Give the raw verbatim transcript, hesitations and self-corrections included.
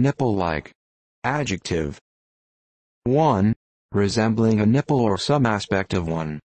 nipple-like. Adjective. one. Resembling a nipple or some aspect of one.